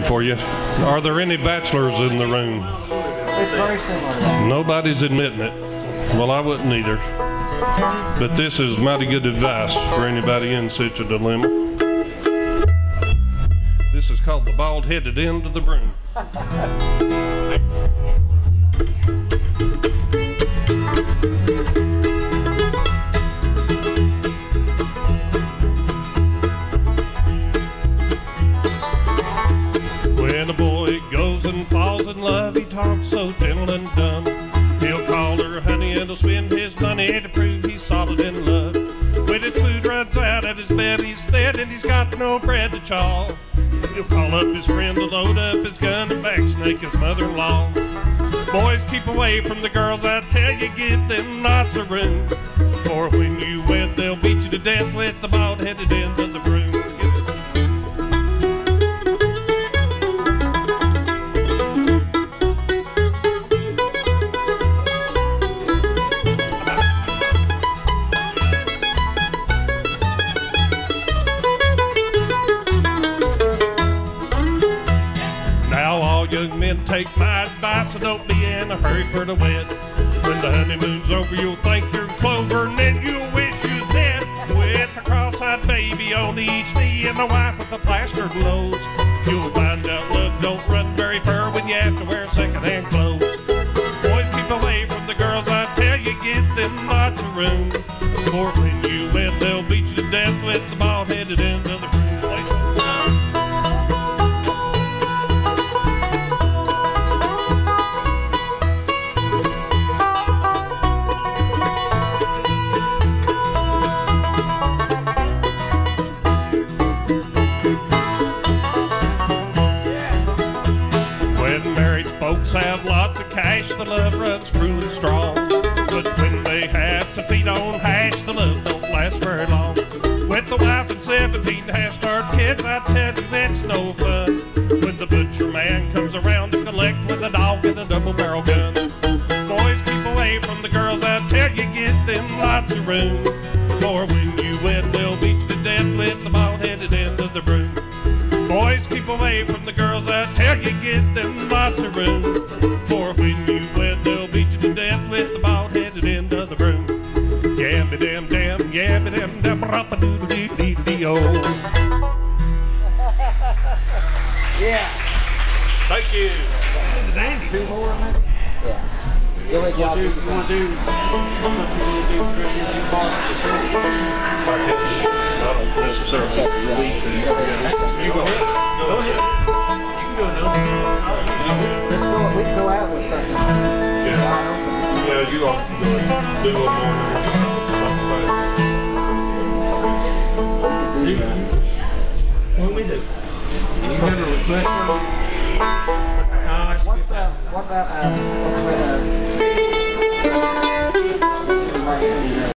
for you. Are there any bachelors in the room? It's very similar to that. Nobody's admitting it. Well, I wouldn't either. But this is mighty good advice for anybody in such a dilemma. This is called the bald-headed end of the broom. When a boy goes and falls in love, he talks so gentle and dumb. He'll call her honey and he'll spend his money to prove he's solid in love. When his food runs out and his belly's thin and he's got no bread to chaw, he'll call up his friend to load up his gun and backsnake his mother-in-law. Boys, keep away from the girls, I tell you, get them lots of room. For when you wed, they'll beat you to death with the bald-headed end of the broom. Young men, take my advice and don't be in a hurry for the wed. When the honeymoon's over, you'll think you're clover and then you'll wish you was dead. With a cross-eyed baby on each knee and a wife with a plastered nose, you'll find out love don't run very far when you have to wear second-hand clothes. Boys, keep away from the girls, I tell you, get them lots of room. For when you wed, they'll beat you to death with the bald-headed end of the broom. Folks have lots of cash, the love runs true and strong. But when they have to feed on hash, the love don't last very long. With the wife and 17 half-starved kids, I tell you it's no fun. When the butcher man comes around to collect with a dog and a double-barrel gun. Boys, keep away from the girls, I tell you, get them lots of room. For when you wed, they'll beat you to death with the bald-headed end of the broom. Boys, keep away from the girls, I tell you, get them lots of room. For when you wed, they'll beat you to death with the bald-headed end of the broom. Yabba-dam-dam, yabba-dam-dam, rap-a-doodle-dee-dee-dee-oh. Yeah. Thank you. Dandy. Two more, maybe? Yeah. You want to do Not necessarily. You go ahead. Go ahead. You can go now. Let's go. We can go out with something. Yeah. Yeah, you ought to do a little more. What do we do? You have a request from me? What about